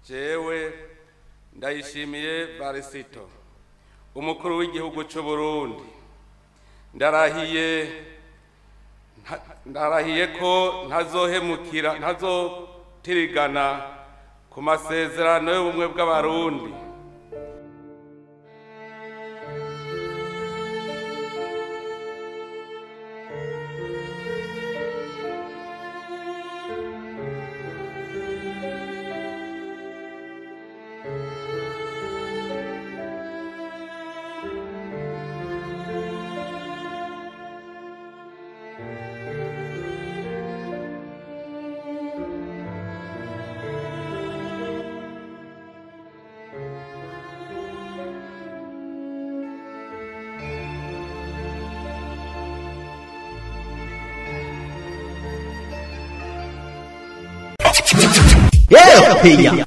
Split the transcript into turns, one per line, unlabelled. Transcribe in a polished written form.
jewe Ndayishimiye Varisito umukuru w'igihugu cy'u Burundi ndarahiye ko ntazotirigana ku masezerano y'ubumwe bw'abarundi
Yeah,